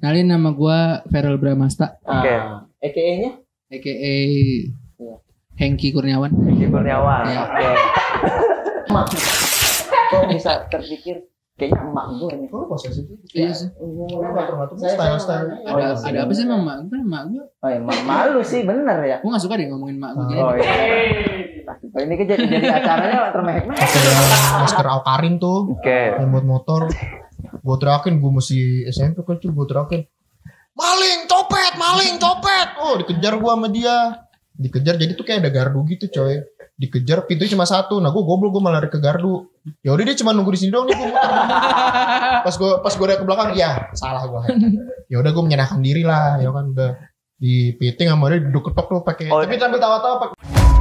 Kenalin, nama gua Feral Bramasta. Oke. EKE-nya? AKA Hengki Kurniawan. Hengki Kurniawan. Ya. Oke. Emak. Kok bisa terpikir kayaknya emak gue nih? Kok posesif sih? Iya sih. Style. Ada apa sih sama mak? Kan mak gua. Oh ya, malu sih bener ya. Gua enggak suka deh ngomongin mak gua gini. Oh iya. Ini kan jadi acaranya termehek-mehek. Pakai masker Alkarin tuh. Oke. Yang buat motor. Gue teriakin, gue masih SMP kecil, gue teriakin, maling, copet. Oh, dikejar gue sama dia. Dikejar, jadi tuh kayak ada gardu gitu coy. Dikejar, pintunya cuma satu. Nah gue goblok, gue malah lari ke gardu. Ya udah dia cuma nunggu di sini doang nih, gue muter. Pas gue lihat ke belakang, ya salah gue. Ya udah gue menyerahkan diri lah, ya kan udah dipiting sama dia, duduk ketok tuh pakai. Oh, tapi sambil tawa-tawa pakai.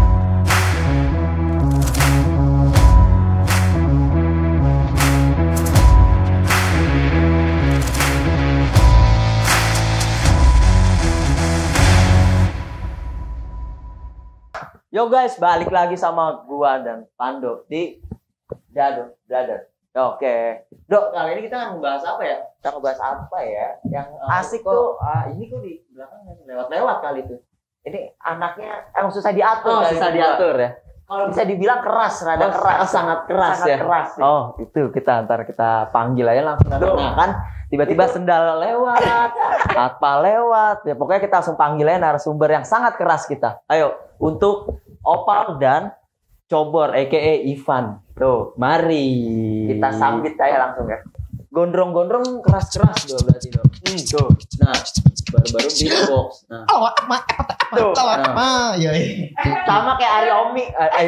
Yo guys, balik lagi sama gua dan Pando di Dado Brother. Oke. Dok, kali ini kita akan membahas apa ya? Kita ngebahas apa ya? Yang asik tuh, ini kok di belakang lewat-lewat kali itu. Ini anaknya susah diatur. Susah diatur ya. Kalau bisa dibilang keras, rada keras. Sangat keras ya. Keras. Oh, itu kita panggil aja langsung. Nah, kan tiba-tiba sendal lewat, apa lewat. Ya pokoknya kita langsung panggil aja narasumber yang sangat keras kita. Ayo, untuk Opal dan Cobor AKA Ivan. Tuh, mari kita sambit aja langsung ya. Gondrong-gondrong keras-keras tuh berarti dong. Tuh. Nah, baru-baru beatbox. Nah. Tuh. Nah. Ya. Sama kayak Ari Omi.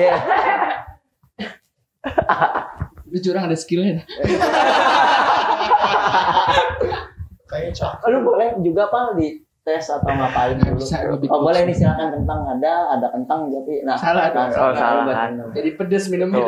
Lu curang, ada skillnya. Kayak cakep. Lu boleh juga Pal di tes atau ngapain dulu? Bisa, boleh nih, silakan. Kentang ada kentang jadi Salah dong. salah. Jadi pedes minumnya.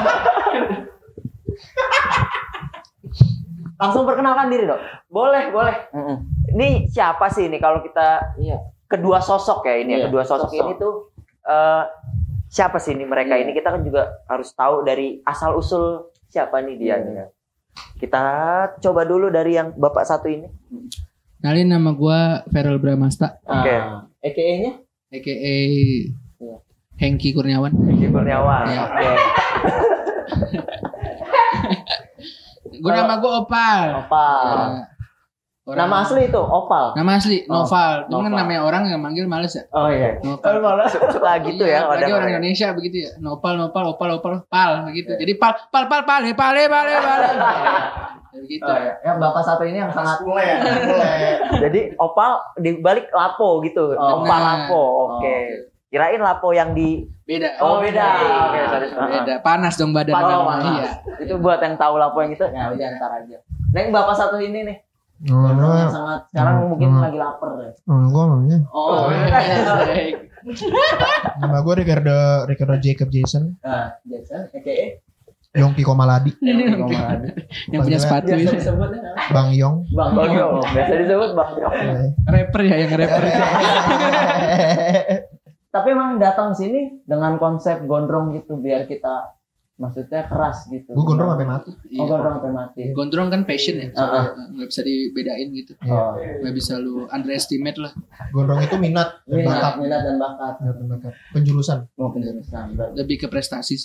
Langsung perkenalkan diri dong. Boleh. Ini siapa sih ini kalau kita kedua sosok ya ini ya. Kedua sosok ini tuh siapa sih ini mereka ini? Kita kan juga harus tahu dari asal usul siapa nih dia nih. Kita coba dulu dari yang bapak satu ini. Kenalin, nama gua Feral Bramasta. Oke. EKE-nya? AKA Hengki Kurniawan. Hengki Kurniawan. Ya. Oke. Nama gua Opal. Nama asli itu Opal. Nama asli Noval. Cuma kan Noval. namanya orang yang manggil males ya. Oh iya. Noval. Malah suka gitu ya. Apalagi orang Indonesia begitu ya. Opal, Pal begitu. Jadi Pal. Begitu. Ya bapak satu ini yang sangat Mulai. Jadi Opal dibalik lapo gitu. Oh, Opal nah. lapo. Oke. Kirain lapo yang di Beda. Oh, beda. Oke, sorry. Beda. Panas dong badan. Panas. Iya. Itu buat yang tahu lapo yang itu. ya udah ntar aja. Neng bapak satu ini nih. Oh, Yang sangat sekarang mungkin lagi lapar ya. gue namanya. Oh, Baik. Nama gue Ricardo Jacob Jason. Nah, Jason EKE Yongki Komaladi. Yang punya sepatu biasa itu. disebutnya Bang Yong. Bang Yo, biasa disebut Bang Yo. Rapper ya, yang rapper. Tapi emang datang sini dengan konsep gondrong gitu biar kita maksudnya keras gitu. Gue gondrong sampai mati. Oh, gondrong sampai mati. Gondrong kan passion ya. Nggak bisa dibedain gitu. Oh, Nggak bisa lu underestimate lah. Gondrong itu minat dan bakat. minat dan bakat. Penjurusan. Mau penjurusan. Lebih ke prestasi sih.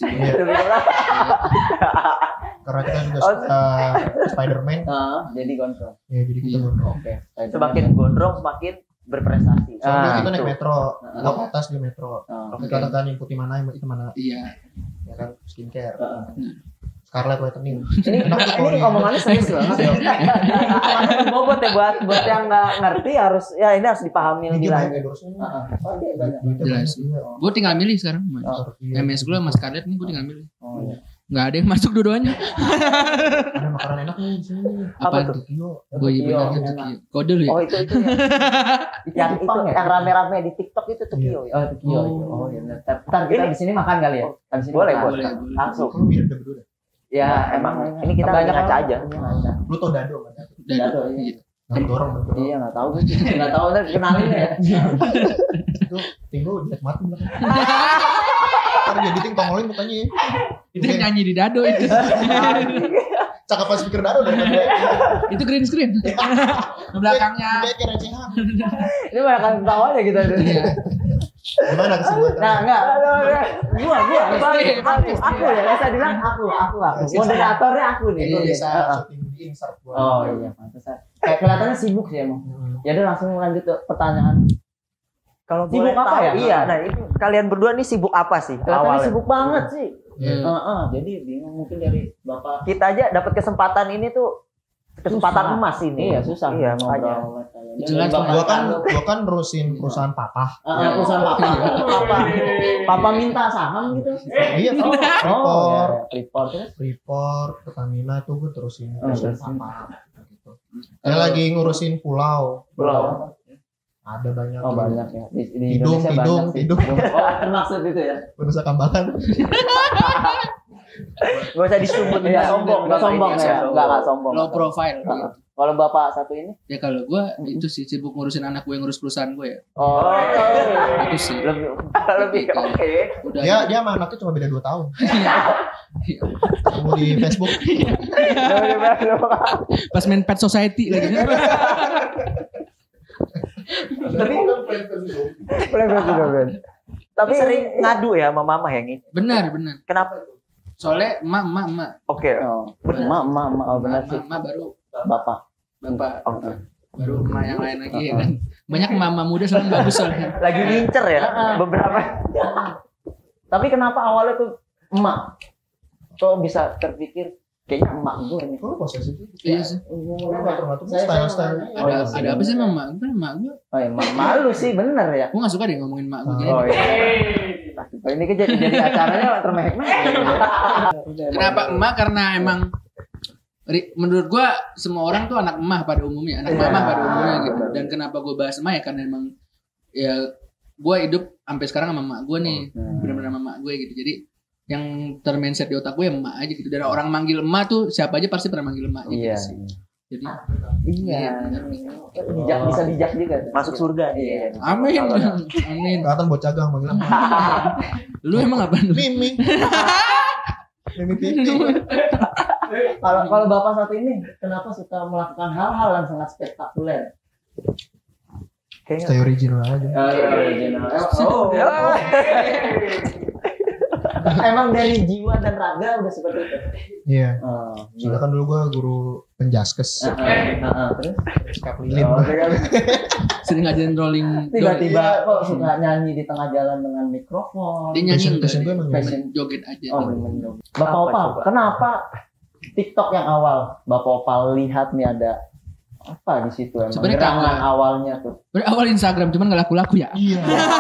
Karena kita juga suka Spider-Man. Jadi gondrong. Ya jadi kita gondrong. Oke. Semakin gondrong semakin berprestasi. Soalnya kita naik Gitu. metro. Gua ke atas di metro. Oke. Kita kan yang putih mana, yang itu mana. Iya. Ya kan skincare. Scarlet whitening. Ini omongannya serius banget ya. Bobot ya buat yang nggak ngerti harus ini harus dipahami lebih lanjut. Oh, dia banyak. Jelas. Gue tinggal milih sekarang. MS gue sama Scarlett nih gue tinggal milih. Oh, iya. Nggak ada yang masuk dua-duanya. Ada makanan enak nih di sini. Apa tuh? tuh? Tokyo. Gue bilang Tokyo, Tokyo. Kode lu ya? Oh itu ya. yang itu yang rame-rame di TikTok itu Tokyo ya. Oh, Tokyo. Oh, iya. Ntar kita di sini makan kali ya. Habis ini Boleh, makan. boleh. Langsung. Lu mirip udah berdua. Ya emang ini kita Banyak ngaca aja. Lu tau Dado kan? Dado, iya. Nah, dorong. Iya, enggak tahu gue. Enggak tahu nih kenalin ya. Itu tinggu jelek mati belakang. Ntar jadi ting tongolin mukanya. Itu yang nyanyi di Dado itu. cakapan speaker Dado daripada Itu green screen. Belakangnya. Dia kayak recehan. Ini banyak kan ketawanya kita. Iya. Gimana kesimpulan? Nah, enggak. Gua aku ya, saya bilang aku. Moderatornya aku nih. Iya, Bisa syuting di insert gua. Oh iya, pantesan. Kayak kelihatannya sibuk sih emang. Ya udah langsung lanjut ke pertanyaan. Kalau Sibuk boleh apa tahu, ya? Iya, nah ini kalian berdua nih sibuk apa sih Kelihatannya awalnya? sibuk banget sih. Iya. Jadi bingung mungkin dari Bapak. Kita aja dapat kesempatan ini tuh kesempatan Susah. emas ini. Iya, susah. Iya, makanya. Jelas, Gua kan nerusin perusahaan papa. Perusahaan Papa minta saham gitu. Iya, Oh, Freeport terus. Freeport, Pertamina tuh gue terusin Terusin. papa. Gitu. Saya lagi ngurusin pulau. Pulau. Ada banyak. Oh banyak ya. Di Hidung, Indonesia hidung, banyak sih. hidung. Oh termaksud itu ya. Penusa Kambangan. Gak usah disebut, Iya, nggak sombong, nggak sombong Ini, ya. Nggak sombong. Low profile. Gitu. Kalau Bapak satu ini? Ya kalau gue itu sih sibuk ngurusin anak gue yang ngurus perusahaan gue ya. Oh. Itu sih. lebih oke. Udah. Dia sama anaknya cuma beda 2 tahun. Ketemu di Facebook. Pas main Pet Society lagi. Tapi sering ngadu ya sama mama yang ini. Benar. Kenapa? Soalnya emak. Oke. Oh, emak, oh benar sih. Emak baru Bapak. Oke. baru emak yang lain lagi ya kan. Banyak mama muda soalnya bagus soalnya. Lagi ngincer ya beberapa. Tapi kenapa awalnya tuh emak? Kok bisa terpikir kayaknya emak gue nih? Kok posesif? Iya sih. Ngatur-ngatur Saya- style. Ada apa sih sama emak? Kan emak gue. Oh iya, malu sih bener ya. Gue gak suka deh ngomongin emak gue gini. Oh iya. Oh, ini kan jadi acaranya termehek-mehek. Kenapa emak? Karena emang menurut gua semua orang tuh anak emak pada umumnya, anak mama pada umumnya gitu. Dan kenapa gua bahas emak ya karena emang ya gua hidup sampai sekarang sama emak gua nih, benar-benar sama emak gue gitu. Jadi yang termindset di otak gue ya emak aja gitu. Dan orang manggil emak tuh siapa aja pasti pernah manggil emak gitu Iya. sih. Jadi Iya. Bijak, bisa bijak juga. Masuk surga dia. amin. Amin. Kelihatan bocah gang manggil emak. Lu emang apa? Mimi. Mimi pipi. Kalau Bapak satu ini kenapa suka melakukan hal-hal yang sangat spektakuler? Kayaknya Stay original aja. Emang dari jiwa dan raga udah seperti itu. Iya. Oh, Soalnya kan dulu gua guru penjaskes. terus Sikap lilin. Sering ngajarin rolling. tiba-tiba kok suka nyanyi di tengah jalan dengan mikrofon. Dia nyanyi Passion gue emang enggak? Passion. Joget aja. Oh, Bapak Opal, kenapa TikTok yang awal Bapak Opal lihat nih ada apa di situ emang Sebenarnya gerangan kagak. awalnya tuh. Berarti awal Instagram cuman gak laku-laku ya. Iya.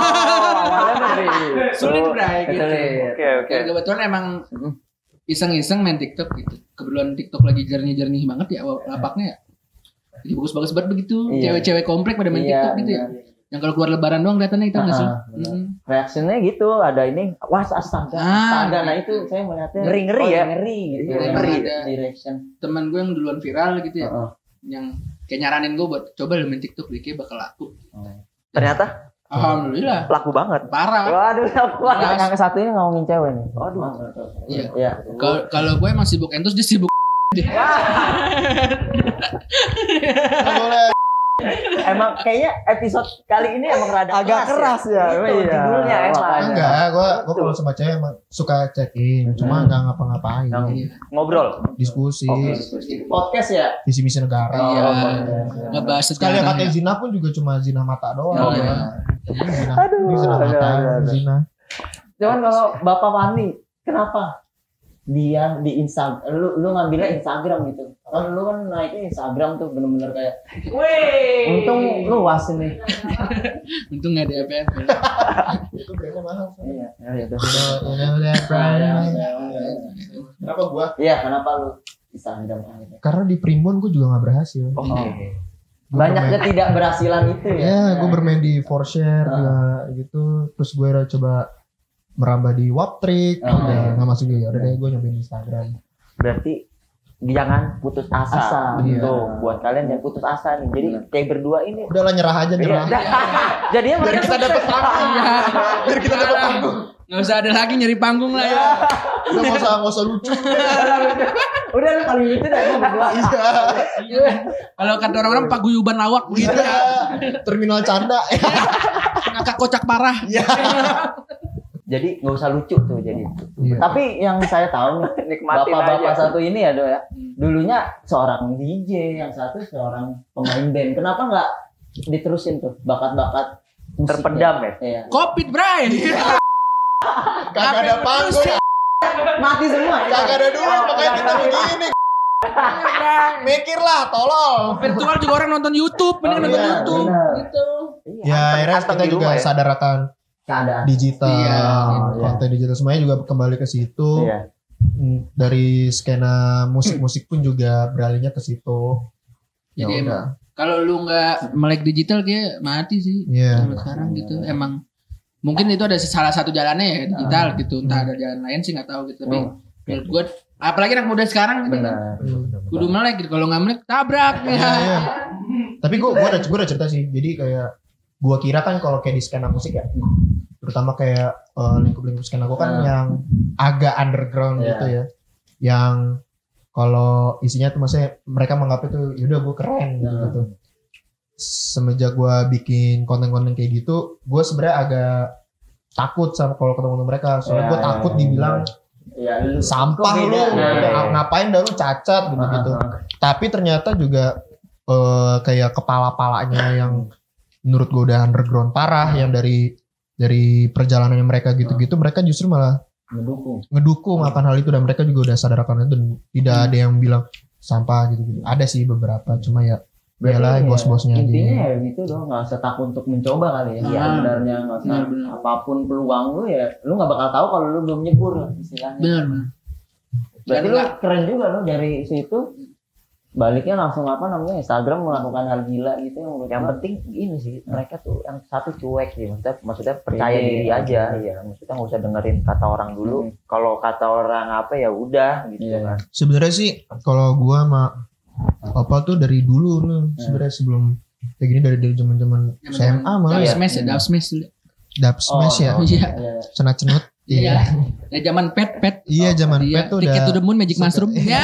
Sulit bray gitu. Oke. Dan kebetulan emang iseng-iseng main TikTok gitu. Kebetulan TikTok lagi jernih-jernih banget ya lapaknya ya. Jadi bagus-bagus banget begitu. Iya. Cewek-cewek komplek pada main TikTok gitu ya. Yang kalau keluar lebaran doang kelihatannya itu enggak sih? benar. Reaksinya gitu, ada ini, wah astaga, astaga. Nah itu saya melihatnya Ngeri-ngeri ya? ngeri gitu. Iya, Ngeri ada. di reaction. Teman gue yang duluan viral gitu ya. Heeh. Yang kayak nyaranin gue buat coba lu main TikTok deh kayak bakal laku. Ternyata Alhamdulillah. laku banget. Parah. Waduh, Nah, Yang satu ini ngomongin cewek nih. Waduh. Iya. Iya. Kalau gue emang sibuk entus dia sibuk. Nggak boleh. Emang kayaknya episode kali ini emang rada Agak keras ya. Gitu, Iya. judulnya emang. Makanya. Enggak, gua kalau sama cewek emang suka check in, cuma enggak ngapa-ngapain. Iya. Ngobrol. Diskusi, Podcast ya. visi misi negara. Iya. Oh, Ngebahas Sekali sejarah. katanya zina pun juga cuma zina mata doang. Oh, ya. iya. Ini zina mata, zina. Cuman kalau Bapak Fani, kenapa dia di Instagram, lu ngambilnya Instagram gitu? Kan lu kan naiknya Instagram tuh bener-bener kayak, untung luas ini. Untung nggak ada apa-apa. Itu brandnya mahal. Iya, iya tuh. Udah, brand. Kenapa gua? Iya, kenapa lu Instagram akhirnya? Karena di Primbon gua juga nggak berhasil. Oke. Gua Banyak bermain- ketidakberhasilan itu ya. Ya, gue bermain di Forshare juga gitu. Terus gue coba merambah di Waptrick, udah nggak masuk juga. Udah deh, gue nyobain Instagram. Berarti jangan putus asa. Iya. Tuh, buat kalian jangan putus asa nih. Jadi kayak berdua ini. Udahlah nyerah aja, nyerah. Jadinya Biar mereka kita dapat panggung. Biar kita dapat panggung. Nggak usah ada lagi nyari panggung lah ya. Udah nggak usah lucu. Udah lu paling lucu dah gua berdua. Iya. Kalau kata orang-orang paguyuban lawak begitu ya. Terminal canda. Ngakak kocak parah. Iya. Jadi nggak usah lucu tuh jadi. Iya. Tapi yang saya tahu nih, Nikmatin bapak-bapak aja. satu ini ya Do ya. Dulunya seorang DJ, yang satu seorang pemain band. Kenapa nggak diterusin tuh bakat-bakat musiknya? Terpendam ya? Iya. Covid, Bray. Kagak ada panggung. Mati semua. Ya? Kagak ada duit makanya kita begini. Mikir lah, tolol. Virtual juga orang nonton YouTube, mending nonton iya, YouTube benar. gitu. Ya akhirnya Antem kita di juga rumah ya? sadar akan Keadaan. digital, Iya, konten digital semuanya juga kembali ke situ. Iya. Dari skena musik-musik pun juga beralihnya ke situ. Ya Jadi udah. emang kalau lu nggak melek digital kayak mati sih. Iya. Sampai sekarang gitu. Emang mungkin itu ada salah satu jalannya ya digital gitu. Entah ada jalan lain sih nggak tahu gitu. Tapi menurut gue apalagi anak muda sekarang gitu. Benar. Kudu melek gitu. Kalau nggak melek tabrak. Iya, iya. Tapi gue udah cerita sih. Jadi kayak gue kira kan kalau kayak di skena musik ya, terutama kayak lingkup-lingkup skena gue kan yang agak underground gitu ya, yang kalau isinya tuh maksudnya mereka menganggap itu yaudah gue keren gitu. Semenjak gue bikin konten-konten kayak gitu, gue sebenarnya agak takut sama kalau ketemu mereka, soalnya gue takut dibilang Ya, lu sampah kok lu, beda? ngapain dah lu cacat gitu. Tapi ternyata juga kayak kepala-palanya yang menurut gue udah underground parah, yang dari perjalanannya mereka gitu-gitu, mereka justru malah ngedukung akan hal itu, dan mereka juga udah sadar akan itu, dan tidak ada yang bilang sampah gitu-gitu. Ada sih beberapa, cuma ya iyalah bos-bosnya aja. Intinya ya gitu dong, nggak usah takut untuk mencoba kali ya. Iya. Sebenarnya nggak usah Benar. apapun peluang lu ya, lu nggak bakal tahu kalau lu belum nyebur istilahnya. Benar. Berarti Dan lu nggak- keren juga lu dari situ. Baliknya langsung apa namanya Instagram melakukan hal gila gitu. Yang penting ini sih, mereka tuh yang satu cuek sih, maksudnya percaya Pede. diri aja, iya. Maksudnya nggak usah dengerin kata orang dulu. Kalau kata orang apa ya udah gitu Iya. kan. Sebenarnya sih kalau gua sama apa tuh dari dulu nih, sebenarnya sebelum kayak gini, dari zaman-zaman SMA malah Dub ya, smash ya, dub smash dulu. dub smash ya, Iya. cenat-cenut. Iya. Ya zaman pet. Iya, zaman pet tuh Ticket udah. to the Moon, Magic Mushroom. Ya.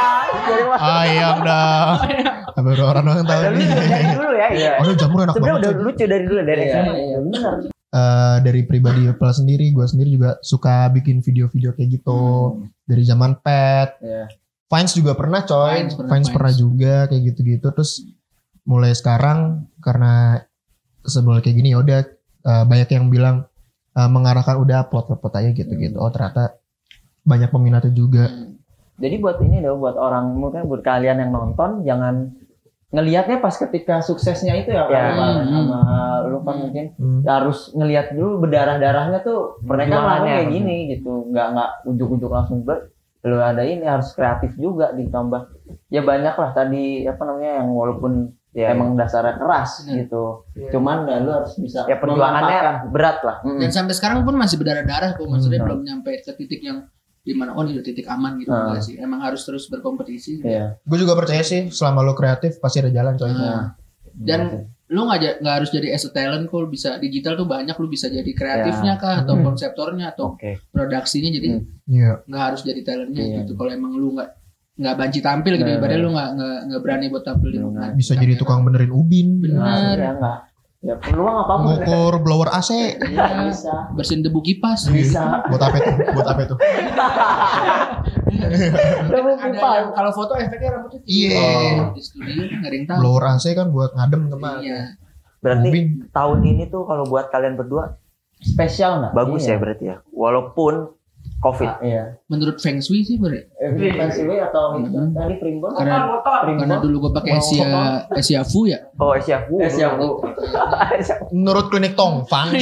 Ayam dah. Baru orang tahu Dari nih. dulu ya, iya. Oh, jamur enak Sebenarnya banget. udah Coy. lucu dari dulu dari Iya, SMA. iya benar. Dari pribadi Epal sendiri, gue sendiri juga suka bikin video-video kayak gitu. Dari zaman pet. Iya. Vines juga pernah coy. Vines pernah, Vines pernah Vines. juga kayak gitu-gitu. Terus mulai sekarang karena sebelum kayak gini ya udah banyak yang bilang mengarahkan udah upload aja gitu-gitu. Oh ternyata banyak peminatnya juga. Jadi buat ini dong, buat orang mungkin buat kalian yang nonton jangan ngelihatnya pas ketika suksesnya itu ya, Ya. Bang, sama lu kan mungkin harus ngelihat dulu berdarah-darahnya tuh mereka Perjuangannya, ngelakuin kayak bener. gini gitu, nggak ujuk-ujuk langsung lu ada ini, harus kreatif juga ditambah ya banyak lah tadi apa namanya yang walaupun Ya, emang dasarnya keras Bener. gitu, cuman ya lu harus bisa ya perjuangannya memanfaatkan. berat lah. Dan sampai sekarang pun masih berdarah-darah kok. Maksudnya Hmm. belum nyampe ke titik yang dimana oh ini udah titik aman gitu. Enggak sih. Emang harus terus berkompetisi. Iya. Gue juga percaya sih selama lo kreatif pasti ada jalan coy. Nah, dan lu nggak harus jadi as a talent kok, bisa digital tuh banyak, lu bisa jadi kreatifnya kah atau konseptornya atau Oke. produksinya, jadi Iya. nggak harus jadi talentnya Iya. gitu. Kalau emang lu nggak banci tampil gitu, Bener, ibaratnya bener. lu nggak berani buat tampil di depan. Bisa jadi tukang benerin ubin, Bener. Ya enggak. Ya peluang apapun. ngukur blower AC. Iya, bisa. Bersihin debu kipas. Bisa. Buat apa itu? Buat apa itu? Debu Ada kipas. yang kalau foto efeknya rambutnya Iya. di studio nggak ada yang tahu. Blower AC kan buat ngadem teman. Iya. Berarti Ubin. tahun ini tuh kalau buat kalian berdua Spesial nggak? bagus Iya. ya berarti ya. Walaupun Covid. Ah, iya. Menurut Feng Shui sih Fancy way atau itu tadi primbon? Karena Primbon. dulu gue pakai Asia Fu ya. Oh, Asia Fu. Asia Fu. Menurut klinik Tongfang,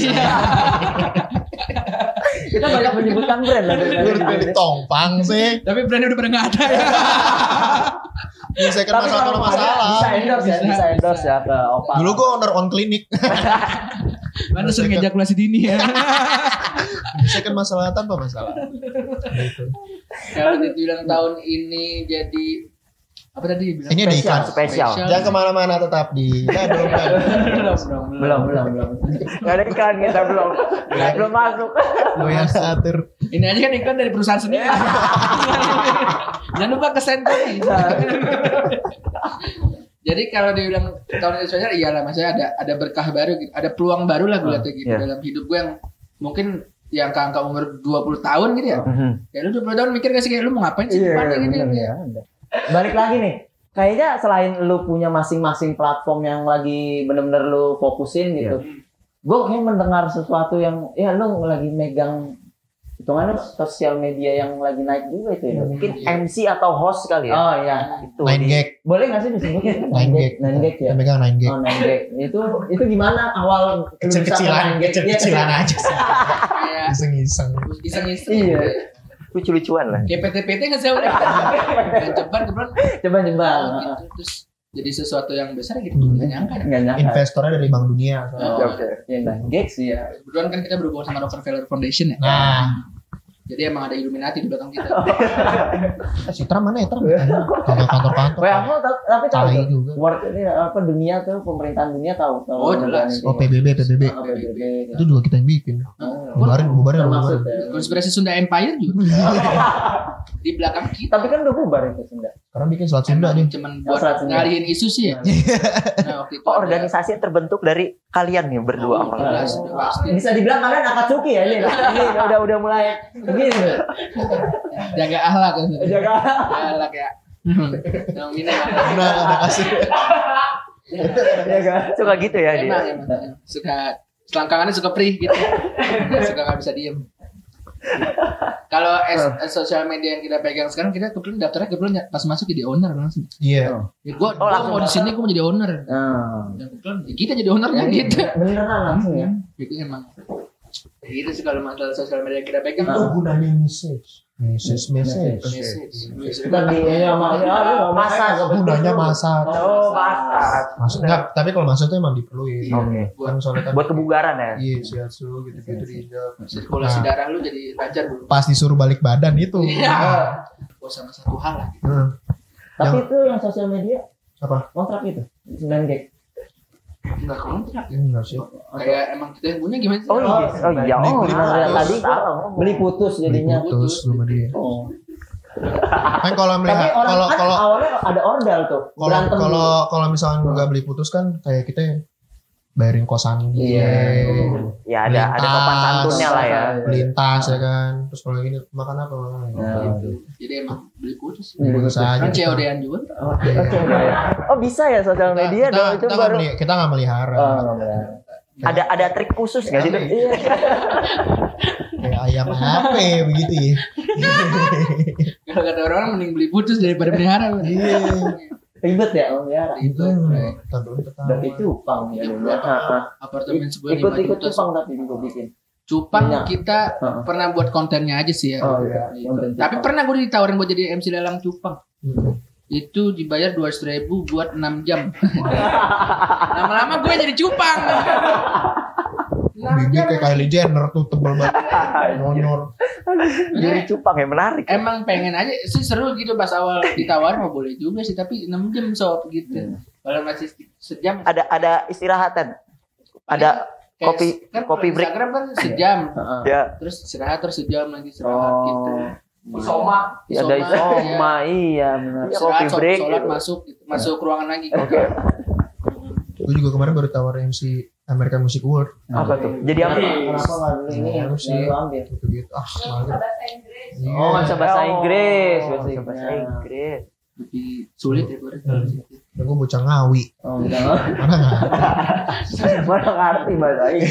Kita banyak menyebutkan brand lah. menurut klinik Tongfang sih, Tapi brandnya udah pada nggak ada ya. menyelesaikan Tapi masalah kalau masalah. bisa endorse ya, bisa endorse ya ke Opa. Dulu gue owner on klinik, Mana sering ejakulasi dini ya. menyelesaikan masalah tanpa masalah. Gitu. Kalau dibilang tahun ini jadi Apa tadi bilang? Ini ada iklan. Spesial. Jangan kemana-mana, tetap di. Nah, Belum. Nggak ada iklan kita belum. Belum masuk. Lo yang atur. Ini aja kan iklan dari perusahaan sendiri. Jangan lupa ke center nih. Jadi kalau dibilang tahun ini spesial, iyalah maksudnya ada berkah baru gitu. Ada peluang baru lah gue lihat gitu Iya. dalam hidup gue yang mungkin yang angka umur 20 tahun gitu ya. Ya lu 20 tahun mikir gak sih kayak lu mau ngapain sih depannya gitu ya. Balik lagi nih. Kayaknya selain lu punya masing-masing platform yang lagi bener-bener lu fokusin gitu. Gue kayak mendengar sesuatu yang ya lu lagi megang hitungannya sosial media yang lagi naik juga itu ya. Mungkin MC atau host kali ya. Oh iya. Itu. 9gag. Boleh nggak sih disebutin? 9gag. 9gag ya. Kita megang 9gag. Oh 9gag. Itu gimana awal lu bisa ke 9gag? Kecil-kecilan aja sih. Kayak Iseng-iseng. iseng-iseng. Iya. Lucu-lucuan lah. Kayak PT-PT nggak sih udah. Dan ceban kebetulan Coba gitu. Terus jadi sesuatu yang besar gitu. Nggak nyangka. Nggak nyangka. Investornya dari Bank Dunia. Oh. Ya 9gag sih ya. Kebetulan kan kita berhubungan sama Rockefeller Foundation ya. Nah, Jadi emang ada Illuminati di belakang kita. si Trump mana ya Trump? Kantor-kantor. Wah, aku tapi tahu Tai tuh. juga. World ini apa dunia tuh pemerintahan dunia tahu. Oh, jelas. Oh, PBB. Oh, PBB. Itu juga kita yang bikin. Bubarin. Termasuk ya. Konspirasi Sunda Empire juga di belakang kita. Tapi kan udah bubar itu Sunda. Karena bikin Selat Sunda Emang nih. cuman buat Selat Sunda. ngalihin isu sih ya. Nah, waktu itu Oh, organisasi yang terbentuk dari kalian nih berdua. jelas, udah pasti. Bisa dibilang kalian Akatsuki ya ini. Ini udah mulai begini. Jaga akhlak kan. Jaga. Akhlak ya. Yang ini Nah, ada kasih. Jaga. Suka gitu ya emang, dia. emang. Suka selangkangannya suka free gitu. Suka nggak bisa diem. Kalau sosial media yang kita pegang sekarang kita kebetulan daftarnya pas masuk jadi owner langsung. Iya. Ya, gue langsung mau di sini gue mau jadi owner. Nah. Dan kebetulan ya kita jadi ownernya gitu. Beneran langsung ya. Itu emang. Ya, gitu sih kalau masalah sosial media yang kita pegang Itu tuh. gunanya message. Message. Bukan di masa Gunanya masa. Oh, masa. Masuk enggak, tapi kalau masuk tuh emang diperluin. Oke. Kan soalnya kan Buat kebugaran ya. iya, shiatsu gitu-gitu diinjak. Sirkulasi darah lu jadi lancar dulu. Pas disuruh balik badan itu. Iya. Oh, sama satu hal lah gitu. Tapi itu yang sosial media Apa? kontrak itu 9gag. Enggak kontrak. Enggak sih. Kayak emang kita yang punya gimana sih? Oh iya. Oh iya. Oh, Nah, tadi salah. beli putus jadinya. Putus sama dia. Oh. Kan kalau Tapi melihat orang kan kalau awalnya ada ordal tuh. Berantem dulu. kalau misalnya nggak beli putus kan kayak kita bayarin kosan dia. Ya ada sopan santunnya lah ya. Lintas ya kan. Terus kalau gini makan apa? Gitu. Jadi emang beli putus. Putus aja. Kan COD-an juga. Oke. Oh bisa ya sosial media dong itu baru. Kita nggak melihara. Ada trik khusus nggak sih? Kayak ayam apa ya, begitu ya. Kalau kata orang mending beli putus daripada pelihara. Iya. Ribet ya om ya. Itu Tonton ketawa. Berarti cupang ya. apartemen sebulan Ikut 5 juta. cupang tapi gue bikin. Cupang Minyak. kita pernah buat kontennya aja sih ya. Oh, iya. Gitu. Konten Tapi cupang. pernah gue ditawarin buat jadi MC lelang cupang. Itu dibayar 200.000 buat 6 jam. Lama-lama gue jadi cupang. Bibir kayak Kylie Jenner tuh tebel banget. Nonor. Jadi cupang ya menarik. Emang pengen aja sih seru gitu pas awal ditawarin mau boleh juga sih tapi 6 jam sob gitu. Kalau masih sejam Ada istirahatan. Ada kopi kan kopi break. Instagram kan sejam. Ya. Terus istirahat terus sejam lagi istirahat gitu. Soma. Ya ada isoma iya benar. Kopi Istirahat, break. sholat gitu. masuk ruangan lagi. Oke. Gue juga kemarin baru tawar MC American Music Award. Apa tuh? Jadi apa? Kenapa nggak dulu ini yang Harus sih. lu ambil? Gitu-gitu. Mager. Oh, nggak bisa bahasa Inggris. Oh, Nggak bisa bahasa Inggris. Lebih sulit ya gue. Dan gue bocah ngawi. Oh, udah. Mana nggak? Mana ngerti bahasa Inggris.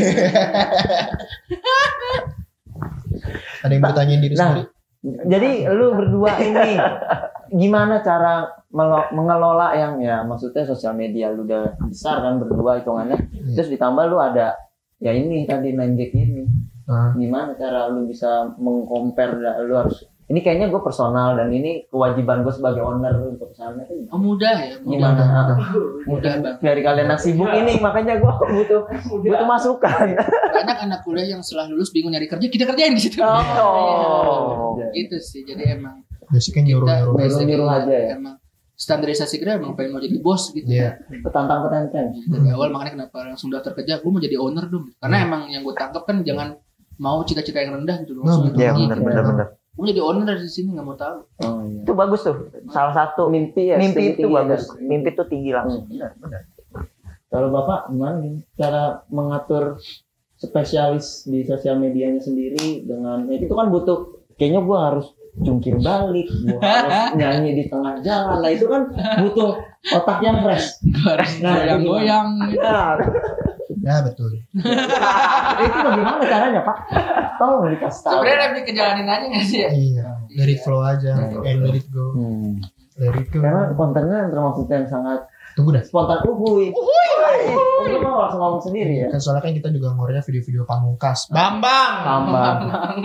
Ada yang bertanyain diri Nah, sendiri? jadi lu berdua ini gimana cara mengelola yang ya maksudnya sosial media lu udah besar kan berdua hitungannya. Terus ditambah lu ada ya ini tadi 9gag ini. Gimana cara lu bisa mengcompare lu harus ini kayaknya gue personal dan ini kewajiban gue sebagai owner untuk sana itu Oh mudah ya. gimana? Mudah banget. Dari kalian yang sibuk ini makanya gue butuh masukan. Banyak anak kuliah yang setelah lulus bingung nyari kerja, kita kerjain di situ. Oh. Gitu sih. Jadi emang Basicnya nyuruh-nyuruh. basically Nyuruh aja ya? Emang standarisasi kita emang pengen mau jadi bos gitu. Iya. Petantang-petantang. Dari awal makanya kenapa langsung dafter kerja, gue mau jadi owner dong. Karena emang yang gue tangkap kan jangan mau cita-cita yang rendah gitu Nah, langsung betul. Iya, tinggi, gitu. benar-benar. Gue mau jadi owner di sini nggak mau tahu. Oh, iya. Itu bagus tuh. Salah satu Mimpi ya. mimpi setinggi itu bagus. tinggi. Mimpi itu tinggi langsung. Benar. Kalau Bapak gimana nih cara mengatur spesialis di sosial medianya sendiri dengan ya itu kan butuh kayaknya gua harus jungkir balik, gua harus nyanyi di tengah jalan. Nah, itu kan butuh otak yang fresh. Harus Nah, itu goyang-goyang. Nah, Ya betul. itu bagaimana caranya, Pak? Tolong dikasih tahu. Sebenarnya lebih kejalanin aja nggak sih ya? Iya. Let it flow aja. And let it go. Let it go. Karena kontennya termasuk yang sangat Tunggu dah. spontan. Itu mau langsung ngomong sendiri ya. Kan soalnya kan kita juga ngornya video-video pamungkas. Bambang. Tambah.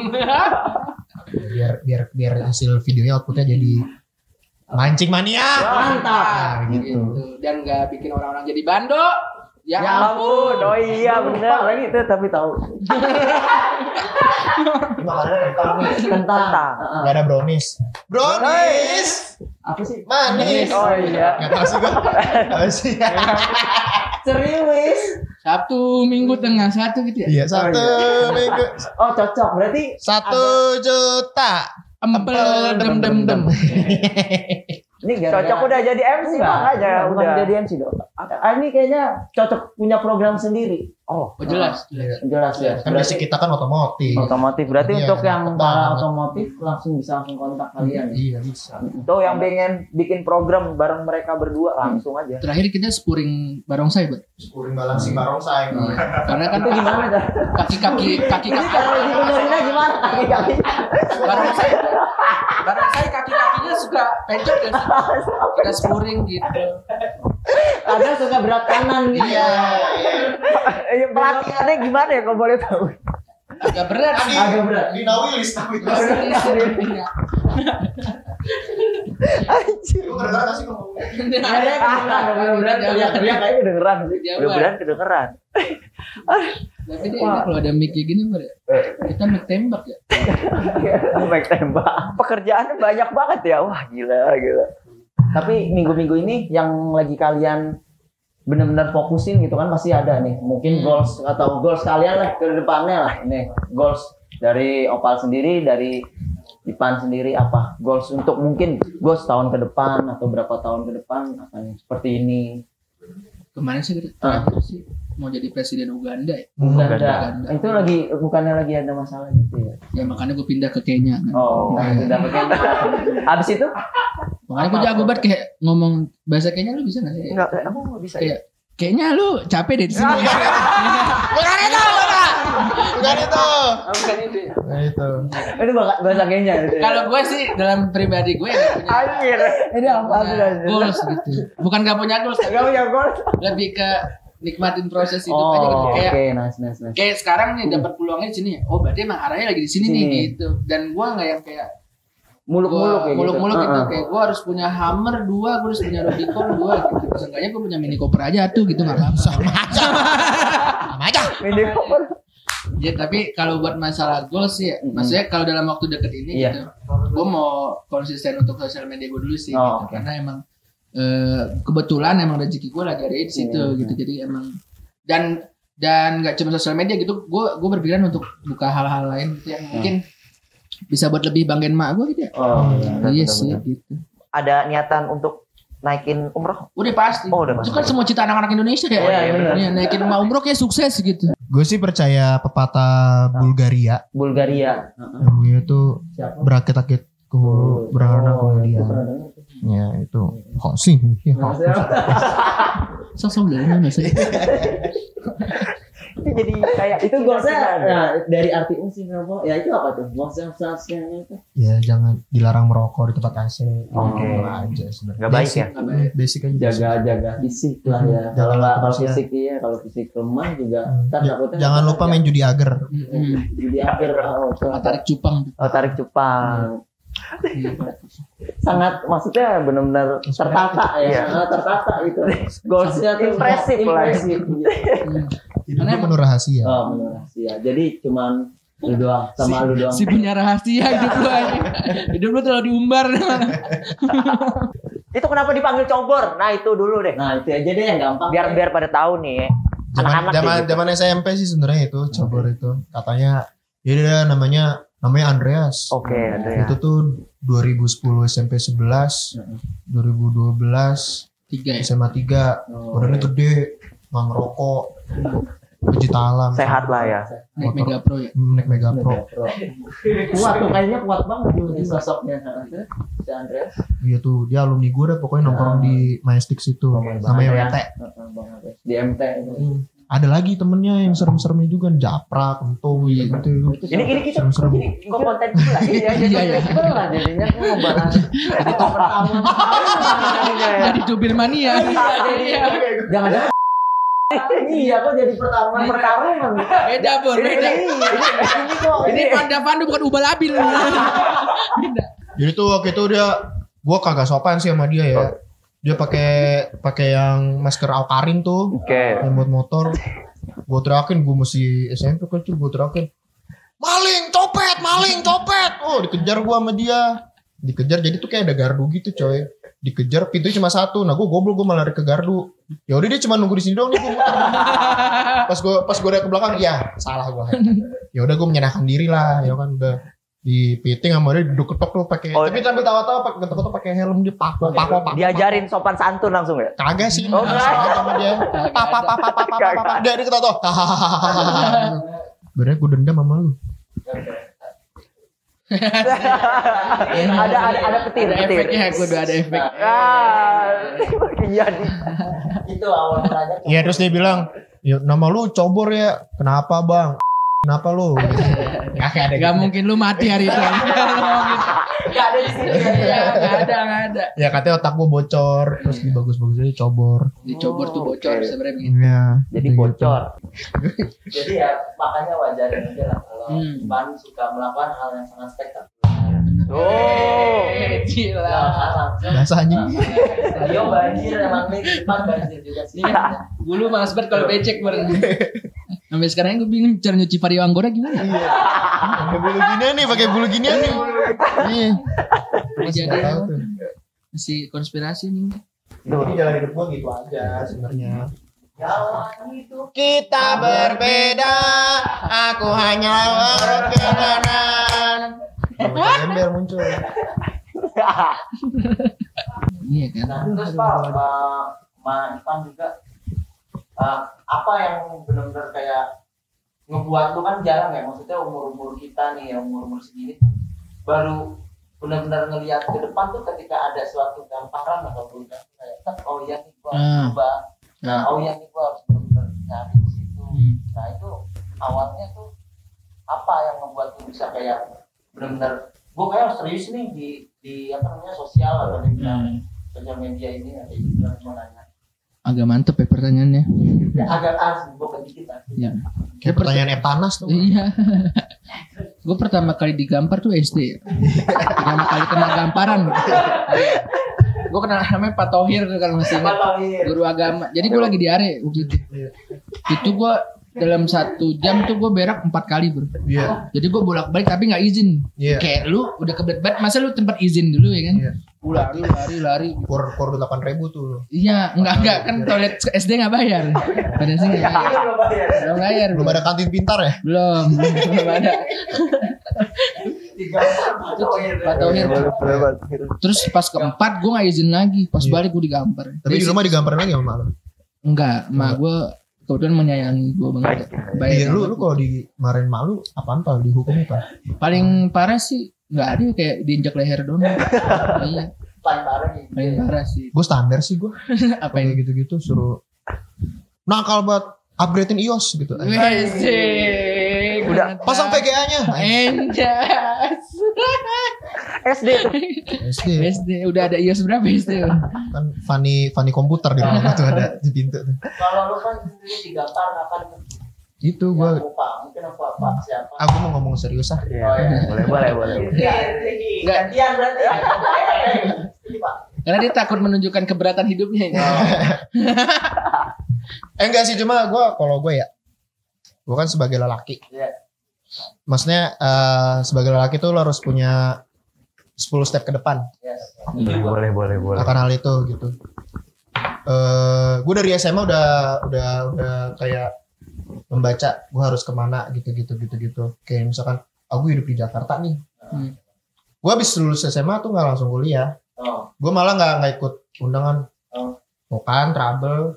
Biar hasil videonya outputnya jadi mancing mania. Mantap. Nah, gitu. Gitu. Dan nggak bikin orang-orang jadi bando. Ya, ya ampun. Oh iya benar. Lagi itu tapi tahu. Makanannya kentang nih. Kentang. Gak ada brownies. Brownies. Apa sih? Manis. Oh iya. Gak tau sih gue. Tau sih. Serius? Sabtu Minggu tengah satu gitu ya. Iya, 1 minggu. Oh, cocok. Berarti 1 juta. Empel dem. ini Cocok udah jadi MC makanya bukan udah. jadi MC dong. Ini kayaknya cocok punya program sendiri. Oh, Oh jelas. Jelas ya. Kan basic kita kan otomotif. otomotif. Berarti Berarti Iya, untuk yang tepat para banget. otomotif langsung bisa langsung kontak kalian. Iya, bisa. tuh yang pengen bikin program bareng mereka berdua langsung aja. Terakhir kita spuring barongsai, Bang. Kuring balancing barongsai. Karena kan Itu gimana dah? kaki-kaki Kalau dibenerinnya gimana kaki-kaki? barongsai kaki-kakinya suka pencet ya. Kita spuring gitu. Kadang suka berat kanan gitu. Iya. Pelatihannya gimana ya kalau boleh tahu? Agak berat sih. Agak berat. Di Nawilis tapi. Lu kedengeran gak sih ngomong? Kayaknya kedengeran, bener-bener teriak-teriak kayaknya kedengeran sih. Mudah-mudahan kedengeran. Tapi dia enak kalau ada mic kayak gini, Bang. Kita mic tembak ya. Baik tembak. Pekerjaannya banyak banget ya. Wah gila. Tapi minggu-minggu ini yang lagi kalian benar-benar fokusin gitu kan pasti ada nih. Mungkin goals atau goals kalian lah ke depannya lah. Ini goals dari Opal sendiri, dari Ipan sendiri apa? Goals untuk mungkin goals tahun ke depan atau berapa tahun ke depan akan seperti ini. Kemarin sih terakhir sih mau jadi presiden Uganda ya. Uganda. Itu lagi bukannya lagi ada masalah gitu ya? Ya makanya gue pindah ke Kenya kan. Oh, udah bagaimana? Habis itu? Makanya gue jago banget kayak ngomong bahasa Kenya lu bisa gak sih? Enggak, aku nggak bisa. Kayak kayaknya lu capek deh di sini. Bukan itu, Bapak. Bukan itu. Bukan itu. Nah itu. Itu bahasa Kenya gitu. Ya? Kalau gue sih dalam pribadi gue nggak punya Anjir. Ini apa goals gitu. Bukan gak punya goals, tapi Gak punya goals. lebih ke nikmatin proses hidup Oh, aja gitu. Kayak oke, nice. kayak sekarang nih dapat peluangnya di sini ya. Oh berarti emang arahnya lagi di sini nih Sini. gitu. Dan gue nggak yang kayak Muluk-muluk kayak gitu. muluk-muluk gitu. Kayak gue harus punya Hammer 2, gue harus punya Rubicon 2 gitu. Seenggaknya gue punya Mini Cooper aja tuh gitu nggak apa-apa. Sama aja. Mini Cooper. Ya tapi kalau buat masalah goals sih, ya, maksudnya kalau dalam waktu deket ini Iya. gitu, gue mau konsisten untuk sosial media gue dulu sih, Oh, gitu. oke. Karena emang kebetulan emang rezeki gue lagi ada di situ gitu, jadi emang dan nggak cuma sosial media gitu, gue berpikiran untuk buka hal-hal lain gitu yang mungkin bisa buat lebih banggain mak gue gitu ya. Oh, Iya sih gitu. Ada niatan untuk naikin umroh? Udah pasti. Oh, udah pasti. Itu kan semua cita anak-anak Indonesia ya. Iya, benar. Iya, naikin emak umroh kayak sukses gitu. Gue sih percaya pepatah Bulgaria. Bulgaria. Gue itu Siapa? berakit-akit ke hulu, berharap kemudian. Ya itu kok sih? Ya, Sosok dari mana sih? Itu jadi kayak Itu goalsnya nah, dari arti sih kenapa? Ya itu apa tuh? Goalsnya itu. ya jangan dilarang merokok di tempat AC. Oke. Aja sebenarnya. Nggak baik ya? Nggak baik. Basic aja. Jaga fisik lah ya. Hmm, Kalau jaga nggak kalau terus ya. fisik iya, kalau fisik lemah juga. Ntar takutnya Jangan lupa main judi agar. Jadi akhir Tarik cupang. Oh, tarik cupang. sangat maksudnya benar-benar tertata ya. Iya. Tertata gitu. Goalsnya tuh Impresif lah. impresif. Hidup gue penuh rahasia. Oh, benar rahasia. Jadi cuman lu doang sama lu doang. Si punya rahasia hidup lu aja. Hidup lu terlalu diumbar. Itu kenapa dipanggil cobor? Nah itu dulu deh. Nah, itu aja deh yang gampang. Biar pada tahu nih. Anak-anak deh, gitu. Zaman SMP sih sebenarnya itu cobor itu. Katanya dia namanya Andreas. Oke, Andreas. Itu tuh 2010 SMP 11, 2012 3 ya. SMA 3. Badannya gede, nggak ngerokok. Pecinta alam. Sehat lah ya. Naik Mega Pro ya. Naik Mega Pro. Kuat tuh, kayaknya kuat banget tuh ini sosoknya. Si Andreas. Iya tuh, dia alumni gue deh pokoknya nongkrong di Majestic situ. Namanya WT. Di MT itu. Ada lagi temennya yang serem-seremnya juga, Japra, Kentung gitu. Ini kita Serem-serem. ini kok konten pula. Iya. Lah jadinya aku ngebahas pertama. Jadi jubir mania. Jangan-jangan iya kok jadi pertarungan. Beda Bor, beda. Ini kok Ini Pandu bukan ubal abil. Beda. Jadi tuh waktu itu gua kagak sopan sih sama dia ya. Dia pakai yang masker Alkarin tuh, Oke. yang buat motor. Gua teriakin, gua masih SMP kecil, gua teriakin, maling, copet. Oh, dikejar gua sama dia. Dikejar, jadi tuh kayak ada gardu gitu coy. Dikejar, pintunya cuma satu. Nah, gua goblok, gua malah lari ke gardu. Ya udah dia cuma nunggu di sini doang nih, gua muter. Pas gua udah ke belakang, ya salah gua. Ya udah gua menyerahkan diri lah, ya kan udah di piting sama dia duduk ketok tuh pakai, tapi sambil tawa-tawa pakai ketok pakai helm dia pak. Diajarin sopan santun langsung ya? Kagak sih, Oh, nggak sama dia. Dia ketawa. Sebenarnya gue dendam sama lu. Ada petir. Efeknya gue udah ada efek. Iya nih. itu awal mulanya. Iya terus dia bilang, ya nama lu Cobor ya. Kenapa bang? Kenapa lu? Gak mungkin lu mati hari itu. Gak ada di sini. Gak ada. Ya katanya otak gue bocor, terus dibagus-bagusin Cobor. Dicobor tuh bocor sebenarnya. Iya. Jadi gitu. bocor. Jadi ya makanya wajarin aja lah kalau Pan suka melakukan hal yang sangat spektakuler. Oh. Gila. Bahasa anjing. Yo banjir emang nih Pan banjir juga sih. Dulu males banget kalau becek bareng. Sampai sekarang gue bingung cara nyuci Vario Anggora gimana. Pakai bulu ginian nih. Iya. Jadi Nggak tahu tuh. masih konspirasi nih. Ini jalan hidup gue gitu aja sebenarnya. Jalan itu Kita berbeda, aku hanya berkenalan. Ember muncul. Iya kan. nah, terus Pak Ipan juga apa yang benar-benar kayak ngebuat lu kan jarang ya, maksudnya umur kita nih ya umur segini tuh baru benar-benar ngelihat ke depan tuh ketika ada suatu gamparan atau perubahan kayak oh iya nih gua harus berubah, oh iya nih gua harus benar-benar nyari di situ. Nah itu awalnya tuh apa yang membuat lu bisa kayak benar-benar gua kayak harus serius nih di apa namanya sosial atau di bidang sosial media ini ada yang mau nanya. Agak mantep ya pertanyaannya. Ya, agak asli bukan dikit lah. Ya. Kayak pertanyaan Epanas tuh. Iya. Gue pertama kali digampar tuh SD. Pertama kali kena gamparan. Gue kenal namanya Pak Tohir tuh kalau masih ingat. Guru agama. Jadi gue lagi diare waktu itu. Itu gue dalam 1 jam tuh gue berak 4 kali bro. Iya. Jadi gue bolak-balik tapi nggak izin. Iya. Kayak lu udah kebelet-belet, masa lu tempat izin dulu ya kan? Iya. Lari. Kur 8.000 tuh. Iya, enggak kan toilet SD nggak bayar. Pada sih nggak bayar. Belum bayar. Belum ada kantin pintar ya? Belum ada. Pak Tohir. Terus pas keempat gue nggak izin lagi. Pas balik gue digampar. Tapi di rumah digambarin lagi sama lu. Enggak, mak gue kebetulan menyayangi gue banget. Baik. Iya, lu kalau dimarahin malu apaan Pak? Dihukum apa? Paling parah sih nggak ada kayak diinjak leher doang. Iya. Paling parah sih. Gue standar sih gue. Apa Kayak ini? gitu-gitu suruh nakal buat upgradein iOS gitu. Wesik. Udah Pasang VGA-nya. Enjas. SD. SD udah ada iOS berapa SD? Kan Fanny komputer di rumah tuh ada di pintu tuh. Kalau lu kan sendiri digampar kapan? Itu gue. Mungkin apa siapa? Aku mau ngomong serius ah. Boleh. Gantian berarti. Karena dia takut menunjukkan keberatan hidupnya. Enggak sih, cuma kalau gue ya, gue kan sebagai lelaki. Iya. Maksudnya sebagai lelaki tuh lo harus punya 10 step ke depan Boleh. akan hal itu gitu. Gue dari SMA udah kayak membaca gue harus kemana gitu. Kayak misalkan aku hidup di Jakarta nih. Gue habis lulus SMA tuh nggak langsung kuliah. Gue malah nggak ikut undangan. Bukan trouble.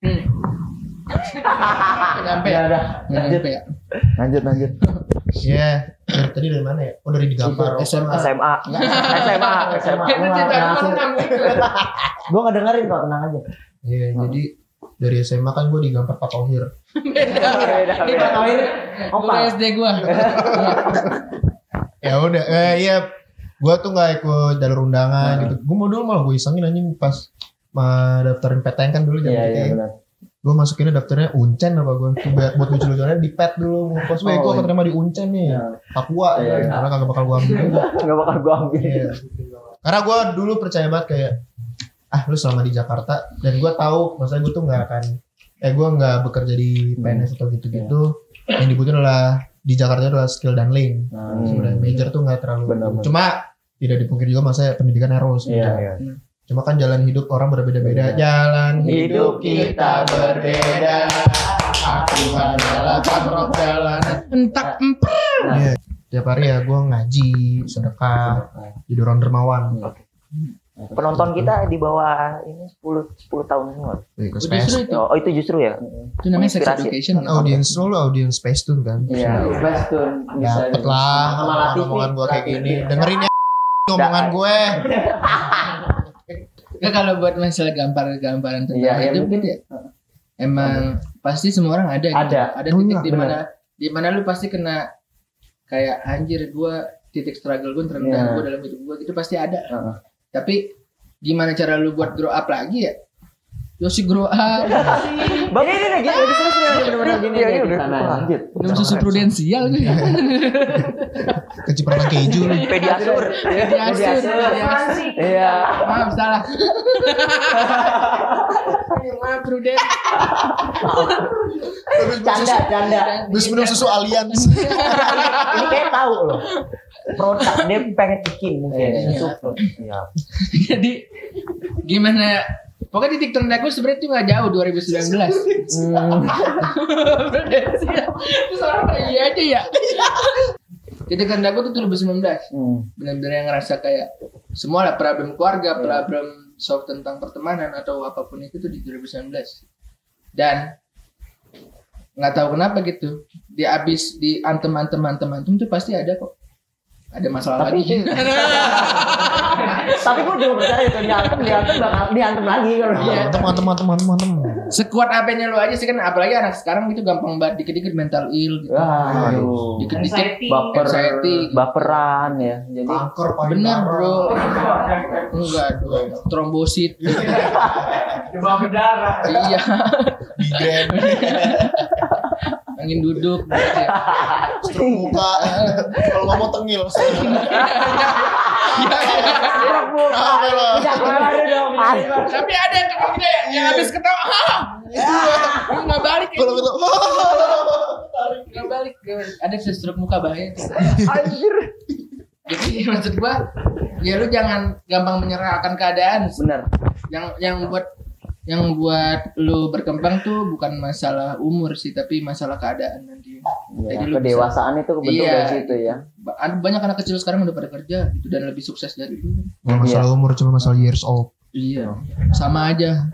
Nyampe Ya udah, Nyampe ya. Lanjut. Iya. Tadi dari mana ya? Oh dari Digampar. SMA. SMA. Itu cerita gue nggak dengerin kok, tenang aja. Iya. Jadi dari SMA kan gue Digampar Pak Tohir. Beda. Gue SD gue. Ya udah. Iya. Gue tuh nggak ikut jalur undangan gitu. Gue mau dulu malah gue isengin anjing pas daftarin PTN kan dulu Iya zaman benar. gue masukinnya daftarnya Uncen apa gue buat lucu-lucuannya di pet dulu pas gue keterima di Uncen nih Papua karena kagak bakal gue ambil juga. Nggak bakal gue ambil. Iya. Karena gue dulu percaya banget kayak lu selama di Jakarta dan gue tahu maksudnya gue tuh nggak akan gue nggak bekerja di PNS atau gitu-gitu. Yang dibutuhin adalah di Jakarta adalah skill dan link. Sebenarnya major tuh nggak terlalu cuma tidak dipungkiri juga maksudnya pendidikan harus. Iya. Cuma kan jalan hidup orang berbeda-beda. Jalan hidup kita berbeda. Aku adalah katrok jalanan. Entak. Iya. Tiap hari ya gue ngaji, sedekah, jadi orang dermawan. Penonton kita di bawah ini 10 tahun semua. Justru itu. Oh itu justru ya. Itu namanya sex Inspirasi. education. Audiens lo audiens Space Tune kan. Iya, best tuh. Dapet lah omongan gue kayak gini. Dengerin ya omongan gue. Ya kalau buat masalah gambaran tentang Iya, itu mungkin gitu ya. Emang pasti semua orang ada gitu. Ada Oh, titik iya, di mana lu pasti kena kayak anjir gua titik struggle gue terendah gue dalam hidup gue itu pasti ada. Tapi gimana cara lu buat grow up lagi ya? Yosi grow up. Bang ini lagi seru benar-benar gini Iya, ya. udah lanjut. Minum susu prudensial gue. Kecipratan keju lu. Pediasur. Pediasur. Iya. Maaf salah. Maaf pruden. Canda. Terus minum susu Allianz. Ini kayak tahu loh. Produk dia pengen bikin mungkin. Iya. Jadi gimana? Pokoknya titik terendah gue sebenarnya itu nggak jauh 2019. Prudensial. Terus orang kayak iya aja ya. Titik terendah gue tuh 2019. Benar-benar yang ngerasa kayak semua lah problem keluarga, problem solve tentang pertemanan atau apapun itu tuh di 2019. Dan nggak tahu kenapa gitu. Di antem tuh pasti ada kok. Ada masalah lagi. Tapi gue juga percaya itu diantem lagi kalau Iya. Teman-teman. Sekuat AP-nya lu aja sih kan, apalagi anak sekarang gitu gampang banget dikit-dikit mental ill gitu. Aduh. Dikit-dikit Baper, Baperan ya. Jadi Kanker payudara. bener bro. Enggak dong, trombosit. Demam berdarah. Iya, Migrain. angin duduk gitu ya. Stroke muka. Kalau ngomong tengil. Tapi ada yang teman kita yang habis ketawa, nggak balik ya. Kalau gitu. Nggak balik. Ada stroke muka bahaya tuh. Jadi maksud gua, ya lu jangan gampang menyerah akan keadaan. Benar. Yang buat lu berkembang tuh bukan masalah umur sih, tapi masalah keadaan nanti. Ya, Jadi lu kedewasaan itu kebentuk Iya. dari situ ya. ada banyak anak kecil sekarang udah pada kerja gitu dan lebih sukses dari dulu. Bukan masalah umur, cuma masalah years old. Iya, sama aja.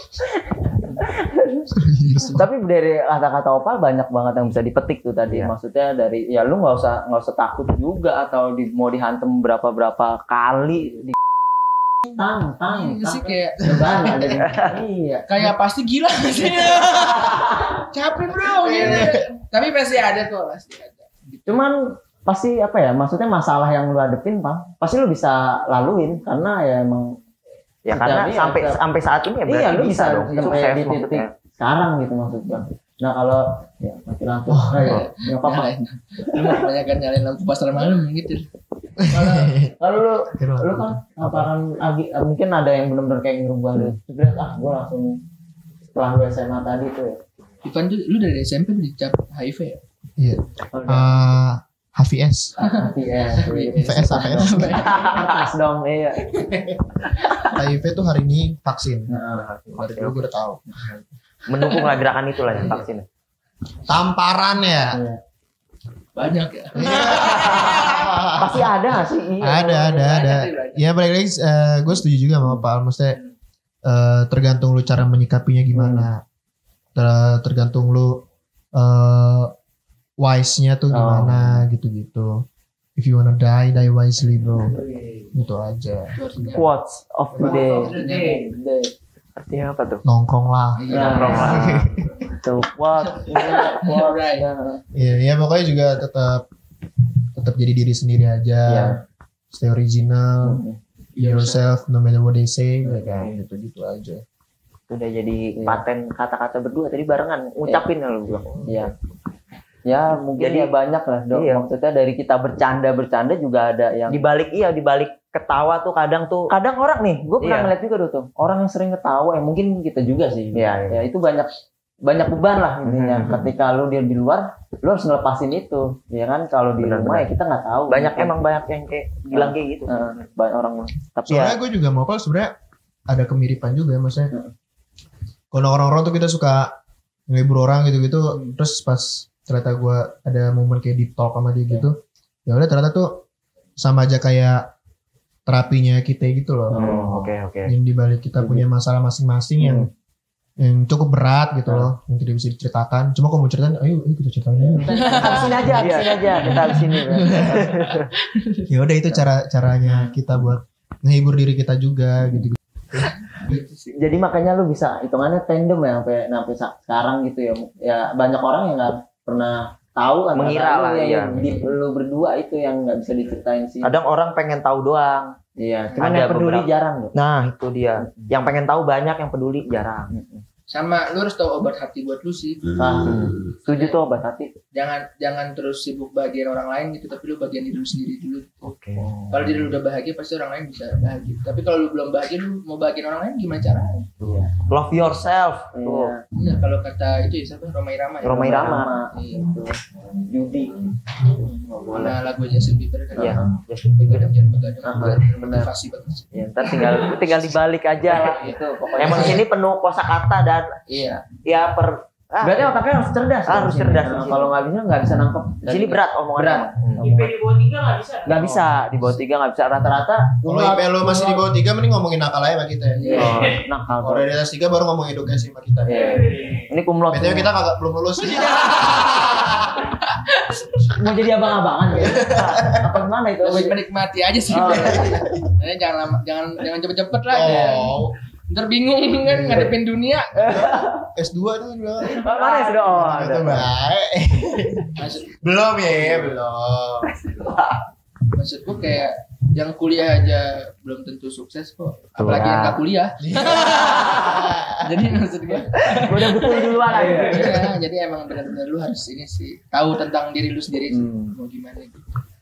Tapi dari kata-kata Opal banyak banget yang bisa dipetik tuh tadi. Maksudnya dari ya lu nggak usah takut juga atau mau dihantem berapa kali di Iya sih kayak ada di iya. kayak pasti gila sih. Capek bro gitu. Tapi pasti ada kok, pasti ada. Cuman pasti apa ya? Maksudnya masalah yang lu hadepin, Bang, pasti lu bisa laluin karena ya emang Ya karena Tapi sampai saat ini ya berarti iya lu bisa dong. sampai Sukses di titik maksudnya. sekarang gitu maksudnya. Nah kalau ya mati lampu, nggak apa-apa. Lu mah kebanyakan nyalain lampu pasar malam gitu. Kalau lu kan apaan lagi mungkin ada yang benar-benar kayak ngerubah deh. Sebenarnya gue langsung setelah lu SMA tadi tuh ya. Ivan tuh lu dari SMP tuh dicap HIV ya? Iya. HVS. VS. AVS. Pas dong, iya. HIV tuh hari ini vaksin. Nah, Dari dulu gue udah tahu. Mendukung lah gerakan itulah ya vaksin. Tamparan ya. Iya. Banyak ya. Pasti ada nggak sih? Iya. Ada. Ya balik lagi, gue setuju juga sama Pak Al. Maksudnya tergantung lu cara menyikapinya gimana. Tergantung lu wise-nya tuh gimana gitu-gitu. If you wanna die wisely bro. Gitu aja. Quotes of the day. Artinya apa tuh? Nongkrong lah. Nongkrong lah. So what? Alright. Ya pokoknya juga tetap jadi diri sendiri aja. Iya. Stay original. Yourself no matter what they say. Ya kan gitu aja. Udah jadi paten kata-kata berdua tadi barengan ngucapin kalau gua. Iya. Ya mungkin Jadi- ya banyak lah dok. Iya. Maksudnya dari kita bercanda juga ada yang Di balik ketawa tuh kadang orang nih, gue pernah Iya. ngeliat juga tuh orang yang sering ketawa, mungkin kita juga sih. Iya. Ya itu banyak beban lah intinya. Ketika lu di luar, lu harus ngelepasin itu, ya kan? Kalau di Benar, rumah ya kita nggak tahu. banyak yang kayak bilang kayak gitu. Banyak orang. Tapi Soalnya ya gue juga mau apa sebenarnya ada kemiripan juga maksudnya. Kalau orang-orang tuh kita suka ngehibur orang gitu-gitu, terus pas ternyata gue ada momen kayak deep talk sama dia gitu, ya udah ternyata tuh sama aja kayak terapinya kita gitu loh. oke. Yang dibalik kita punya masalah masing-masing yang cukup berat gitu loh, yang tidak bisa diceritakan. Cuma kalau mau ceritain, ayo kita ceritain aja. Habisin aja, kita habisin ya. Ya udah itu caranya kita buat ngehibur diri kita juga gitu. Jadi makanya lu bisa hitungannya tandem ya sampai sekarang gitu ya. Ya banyak orang yang nggak pernah tahu antara Mengira lu lah, ya, iya. yang di lu berdua itu yang nggak bisa diceritain sih. kadang orang pengen tahu doang. Iya, cuman ada yang peduli beberapa. jarang loh. Nah, itu dia. Yang pengen tahu banyak, yang peduli jarang. Sama lu harus tahu obat hati buat lu sih. Setuju tuh obat hati. Jangan terus sibuk bahagian orang lain gitu, tapi lu bahagian diri lu sendiri dulu. Oke. Kalau diri lu udah bahagia pasti orang lain bisa bahagia. Tapi kalau lu belum bahagia, lu mau bahagian orang lain gimana caranya? Love yourself. Tuh. Iya. Nah, kalau kata itu ya siapa? Roma Irama ya. Roma Irama. Iya. Judi. Nah, lagu Justin Bieber kan. Iya. Begadang jangan begadang. Motivasi banget. Ya, ntar tinggal dibalik aja lah. Itu pokoknya. Emang sini penuh kosakata dan Iya. ya Berarti otaknya harus cerdas. Harus dong, cerdas. sini. Nah, kalau nggak bisa nangkep. di sini berat omongan. Berat. IP di bawah 3 nggak bisa. Nggak bisa di bawah 3 nggak bisa rata-rata. Kalau IP lo masih di bawah 3 mending ngomongin nakal aja sama kita ya. Oh, nakal. Kalau di atas 3 baru ngomong edukasi sama kita. Iya. Ini kumlot. BTW kita kagak belum lulus. Mau jadi abang-abangan ya? Apa gimana itu? Menikmati aja sih. Oh, Jangan cepet-cepet lah. Oh, Ntar bingung kan ngadepin dunia. S2 tuh belum. Mana sudah? Oh, Itu ada. baik. Maksud Belum ya, belum. maksud gua kayak yang kuliah aja belum tentu sukses kok. Apalagi yang gak kuliah. Jadi maksud gua Udah betul duluan aja. iya, jadi emang benar-benar lu harus ini sih tahu tentang diri lu sendiri sih. Mau gimana gitu.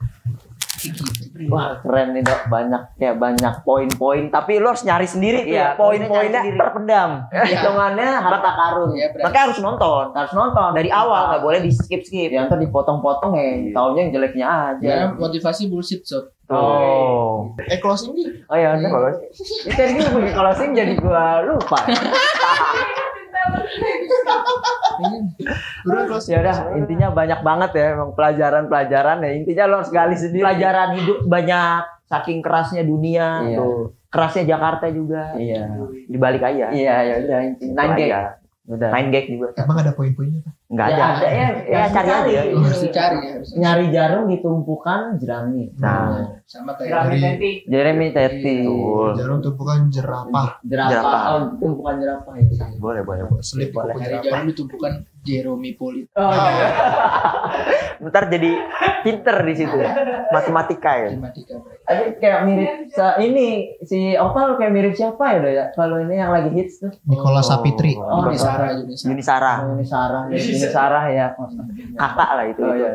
Wah keren nih dok, banyak poin-poin. Tapi lo harus nyari sendiri tuh Iya, ya. Poin-poinnya nyari sendiri. terpendam. Hitungannya harta karun. Iya, berarti. Makanya harus nonton. Harus nonton Dari awal nggak boleh di skip. Ya ntar dipotong-potong ya. Taunya yang jeleknya aja. Karena motivasi bullshit sob. Oh. Closing nih. Oh iya bener. Itu tadi gue pakai closing jadi gua lupa. Ya udah, intinya banyak banget ya emang pelajaran-pelajaran ya. Intinya lo harus gali sendiri. Pelajaran hidup banyak. Saking kerasnya dunia. Iya. Tuh. Kerasnya Jakarta juga. Iya. Dibalik aja. Iya ya udah intinya. 9 gag. Aja. Udah. 9 gag juga. Emang ada poin-poinnya Pak? Nggak Ya, ada. ada ya, cari aja. Harus dicari ya. Harus. Nyari jarum di tumpukan jerami. Nah. Sama kayak Dari Jeremy Teti. Betul. jarum tumpukan jerapah. Jerapah. Oh, tumpukan jerapah itu. Boleh. Selip kuku dari jerapah. jarum ditumpukan Jeremy Polit. Oh, iya. Ntar jadi pinter di situ ya. Matematika ya. Matematika. Tapi kayak mirip ini si Opal kayak mirip siapa ya Do ya? Kalau ini yang lagi hits tuh. Nicholas Sapitri. Oh, Yuni Sarah. Yuni Sarah. Ini Sarah ya. Kakak lah itu. Oh iya.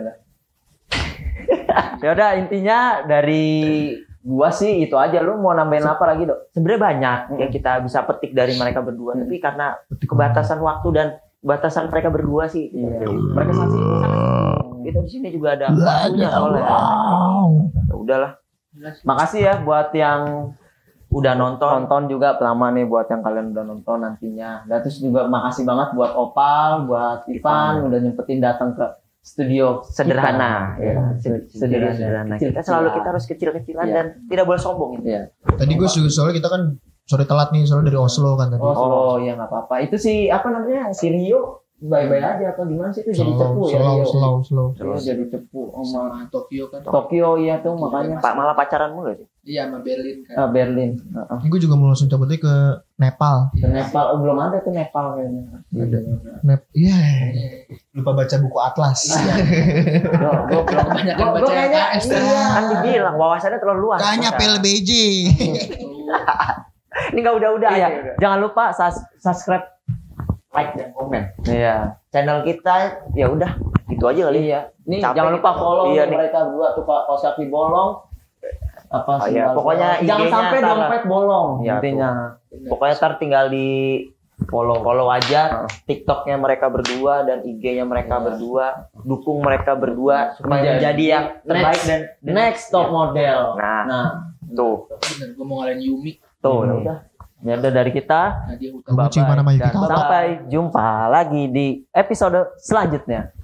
Ya udah intinya dari gua sih itu aja. Lu mau nambahin apa lagi Dok? Sebenarnya banyak yang kita bisa petik dari mereka berdua, tapi karena kebatasan waktu dan batasan mereka berdua sih. Iya. Mereka sangat sibuk. Itu di sini juga ada waktunya soalnya. Ya udahlah. Makasih ya buat yang udah nonton juga lama nih buat yang kalian udah nonton nantinya. Dan terus juga makasih banget buat Opal, buat Ivan udah nyempetin datang ke studio Sederhana. kita. Ya, Sederhana. Kita selalu kita harus kecil-kecilan Iya. dan tidak boleh sombong. Iya. Tadi gue soalnya kita kan sore telat nih soalnya dari Oslo kan tadi. Oh, ya nggak apa-apa. Itu si apa namanya si Rio baik-baik aja atau gimana sih itu jadi cepu ya Rio. Slow. Rio jadi cepu sama Sama Tokyo kan. Tokyo ya tuh makanya Pak malah pacaran mulu sih. Iya sama Berlin kan. Berlin. Ini gue juga mau langsung cabut lagi ke Nepal. Ke Nepal belum ada tuh Nepal kayaknya. Iya. Lupa baca buku Atlas. Gue belum Kebanyakan Gua baca kayaknya LKS iya. Kan dibilang wawasannya terlalu luas. Tanya PLBJ. Ini enggak udah-udah Iya. aja. Jangan lupa subscribe, like dan komen. Iya. Channel kita ya udah gitu aja kali. Iya. Nih Capek jangan lupa kita. follow Iya nih. mereka berdua tuh kaos kaki bolong. Apa Oh, iya. sendal Pokoknya bolong. jangan IG-nya sampai ntar lah. dompet bolong Iya, intinya. Pokoknya ntar tinggal di follow aja TikToknya mereka berdua dan IG-nya mereka Iya. berdua, dukung mereka berdua supaya Menjadi menjadi yang terbaik next. dan Next top model. Nah, tuh Bener, gue mau ngalahin Yumi. ya udah. Ya udah dari kita Nadia Huta. Gue cium mana dan Mayuki Kato. sampai jumpa lagi di episode selanjutnya.